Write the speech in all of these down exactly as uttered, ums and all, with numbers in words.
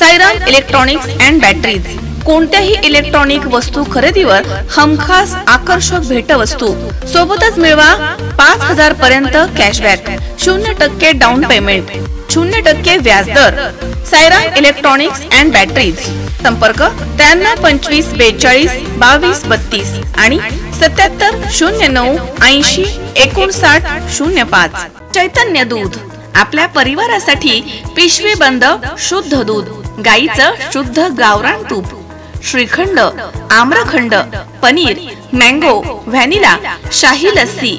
Sairam electronics and batteries कोणत्याही electronic वस्तू खरेदीवर हमखास आकर्षक भेटवस्तू सोबतच मिळवा पाच हजार पर्यंत कॅशबॅक, शून्य टक्के डाऊन पेमेंट, शून्य टक्के व्याजदर। साईराम इलेक्ट्रॉनिक्स अँड बॅटरीज, संपर्क त्र्याण्णव पंचवीस बेचाळीस बावीस बत्तीस आणि सत्याहत्तर शून्य नऊ ऐंशी एकोणसाठ शून्य पाच। चैतन्य दूध, आपल्या परिवारासाठी पिशवी बंद शुद्ध दूध, गाईचं शुद्ध गावरान तूप, श्रीखंड, आम्रखंड, पनीर, मँगो, व्हॅनिला, शाही लस्सी,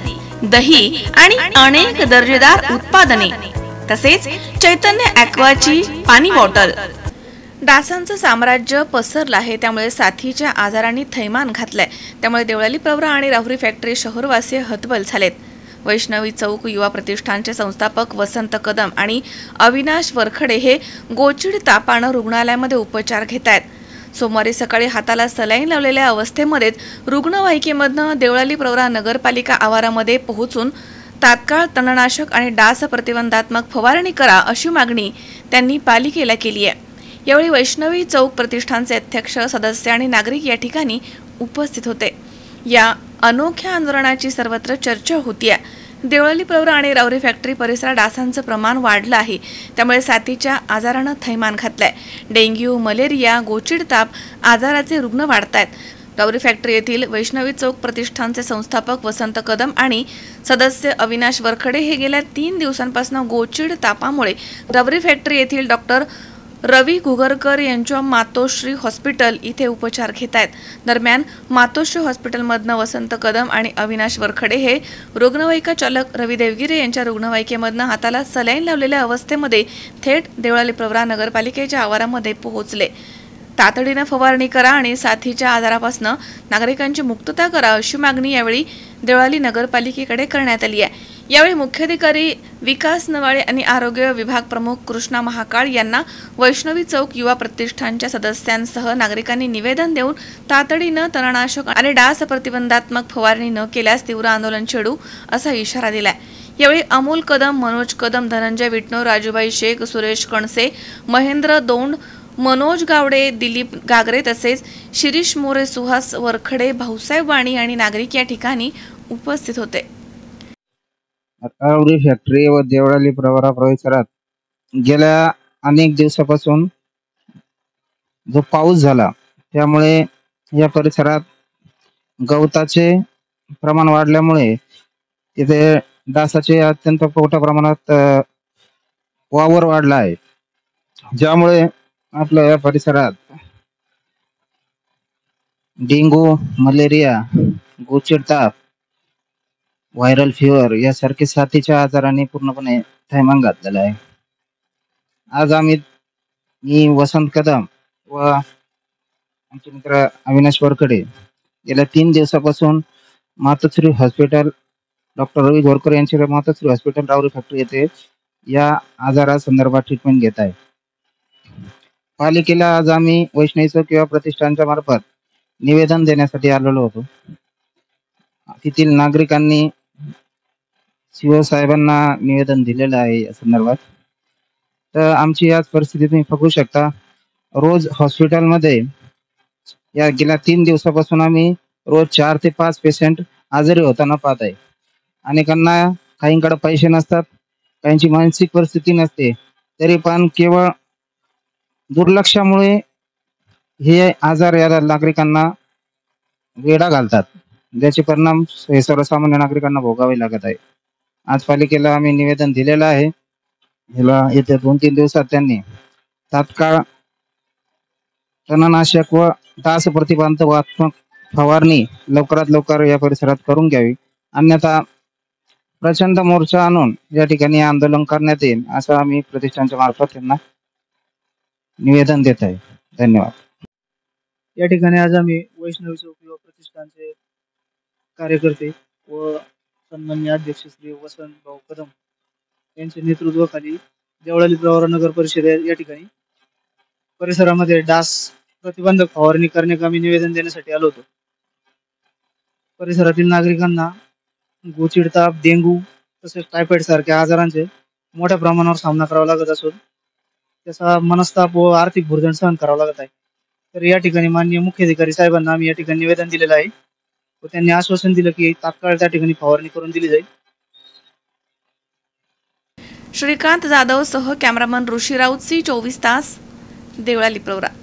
दही आणि अनेक दर्जेदार उत्पादने, तसेच चैतन्य ॲक्वाची पाणी बॉटल। डासांचं साम्राज्य पसरलं आहे, त्यामुळे साथीच्या आजारांनी थैमान घातलंय। त्यामुळे देवळाली प्रवरा आणि राहुरी फॅक्टरी शहरवासी हतबल झालेत। वैष्णवी चौक युवा प्रतिष्ठानचे संस्थापक वसंत कदम आणि अविनाश वरखडे हे गोचिड तापानं रुग्णालयामध्ये उपचार घेत आहेत। सोमवारी सकाळी हाताला सलाईन लावलेल्या अवस्थेमध्येच रुग्णवाहिकेमधनं देवळाली प्रवरा नगरपालिका आवारामध्ये पोहोचून तात्काळ तणनाशक आणि डास प्रतिबंधात्मक फवारणी करा अशी मागणी त्यांनी पालिकेला केली आहे। यावेळी वैष्णवी चौक प्रतिष्ठानचे अध्यक्ष, सदस्य आणि नागरिक या ठिकाणी उपस्थित होते। या अनोख्या आंदोलनाची सर्वत्र चर्चा होतीये। देवळाली प्रवरा आणि राहुरी फॅक्टरी परिसरात डासांचं प्रमाण वाढलं आहे, त्यामुळे साथीच्या आजारानं थैमान घातलंय। डेंग्यू, मलेरिया, गोचिड ताप आजाराचे रुग्ण वाढतायत। राहुरी फॅक्टरी येथील वैष्णवी चौक प्रतिष्ठानचे संस्थापक वसंत कदम आणि सदस्य अविनाश वरखडे हे गेल्या तीन दिवसांपासून गोचिड तापामुळे राहुरी फॅक्टरी येथील डॉक्टर रवी घुगरकर यांच्या मातोश्री हॉस्पिटल इथे उपचार घेत आहेत। दरम्यान मातोश्री हॉस्पिटलमधनं वसंत कदम आणि अविनाश वरखडे हे रुग्णवाहिका चालक रवी देवगिरे यांच्या रुग्णवाहिकेमधनं हाताला सलाईन लावलेल्या अवस्थेमध्ये थेट देवळाली प्रवरा नगरपालिकेच्या आवारामध्ये पोहोचले। तातडीनं फवारणी करा आणि साथीच्या आजारापासून नागरिकांची मुक्तता करा अशी मागणी यावेळी देवळाली नगरपालिकेकडे करण्यात आली आहे। यावेळी मुख्याधिकारी विकास नवाळे आणि आरोग्य विभाग प्रमुख कृष्णा महाकाळ यांना वैष्णवी चौक युवा प्रतिष्ठानच्या सदस्यांसह नागरिकांनी निवेदन देऊन तातडीनं तणनाशक आणि डास प्रतिबंधात्मक फवारणी न केल्यास तीव्र आंदोलन छेडू असा इशारा दिलाय। यावेळी अमोल कदम, मनोज कदम, धनंजय विटणो, राजूबाई शेख, सुरेश कणसे, महेंद्र दोंड, मनोज गावडे, दिलीप गागरे तसेच शिरीष मोरे, सुहास वरखडे, भाऊसाहेब वाणी आणि नागरिक या ठिकाणी उपस्थित होते। राहुरी फॅक्टरी व देवळाली प्रवरा परिसरात गेल्या अनेक दिवसापासून जो पाऊस झाला त्यामुळे या परिसरात गवताचे प्रमाण वाढल्यामुळे तिथे डासाचे अत्यंत मोठ्या प्रमाणात वावर वाढला आहे, ज्यामुळे आपल्या या परिसरात डेंग्यू, मलेरिया, गोचिड ताप, व्हायरल फिवर यासारखे साथीच्या आजारांनी पूर्णपणे थैमान घातलेला आहे। आज आम्ही मी वसंत कदम व आमचे मित्र अविनाश वरखडे गेल्या तीन दिवसापासून मातोश्री हॉस्पिटल, डॉक्टर रवी घोरकर यांचे मातोश्री हॉस्पिटल राहुरी फॅक्टरी येथे या आजारासंदर्भात ट्रीटमेंट घेत आहे। पालिकेला आज आम्ही वैष्णवी चौक युवा प्रतिष्ठानच्या मार्फत निवेदन देण्यासाठी आलेलो होतो। तेथील नागरिकांनी सीओ साहेबांना निवेदन दिलेलं आहे या संदर्भात। तर आमची याच परिस्थिती तुम्ही बघू शकता, रोज हॉस्पिटलमध्ये या गेल्या तीन दिवसापासून आम्ही रोज चार ते पाच पेशंट आजारी होताना पाहत आहे। अनेकांना, काहींकडे पैसे नसतात, काहींची मानसिक परिस्थिती नसते, तरी पण केवळ दुर्लक्षामुळे हे आजार या नागरिकांना वेढा घालतात, ज्याचे परिणाम हे सर्वसामान्य नागरिकांना भोगावे लागत आहे। आज पालिकेला आम्ही निवेदन दिलेलं आहे। ह्याला येत्या दोन तीन दिवसात त्यांनी तात्काळ तणनाशक व डास प्रतिबंधात्मक फवारणी लवकरात लवकर या परिसरात करून घ्यावी, अन्यथा प्रचंड मोर्चा आणून या ठिकाणी आंदोलन करण्यात येईल असं आम्ही प्रतिष्ठानच्या मार्फत त्यांना निवेदन देत आहे। धन्यवाद। या ठिकाणी आज आम्ही वैष्णवी चौक युवा प्रतिष्ठानचे कार्यकर्ते व सन्माननीय अध्यक्ष श्री वसंत भाऊ कदम यांच्या नेतृत्वाखाली देवळाली प्रवरा नगर परिषद या ठिकाणी परिसरामध्ये डास प्रतिबंधक फवारणी करण्यास आम्ही निवेदन देण्यासाठी आलो होतो। परिसरातील नागरिकांना गोचिड ताप, डेंग्यू तसेच टायफॉइड सारख्या आजारांचे मोठ्या प्रमाणावर सामना करावा लागत असून त्याचा मनस्ताप व आर्थिक भुर्दण सहन करावं लागत आहे. तर या ठिकाणी माननीय मुख्याधिकारी साहेबांना आम्ही या ठिकाणी निवेदन दिलेलं आहे व त्यांनी आश्वासन दिलं की तात्काळ त्या ठिकाणी फवारणी करून दिली जाईल. श्रीकांत जाधव सह कॅमेरामन ऋषी राऊत, सी चोवीस तास, देवळाली प्रवरा.